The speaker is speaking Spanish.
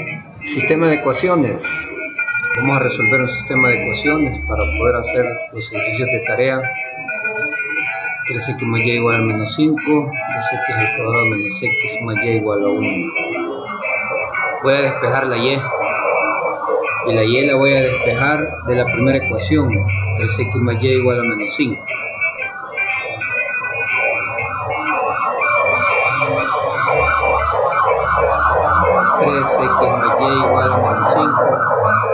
Sistema de ecuaciones. Vamos a resolver un sistema de ecuaciones para poder hacer los ejercicios de tarea. 3x más y igual a menos 5, 2x al cuadrado menos x más y igual a 1. Voy a despejar la y la y la voy a despejar de la primera ecuación, 3x más y igual a menos 5. X más y igual a menos 5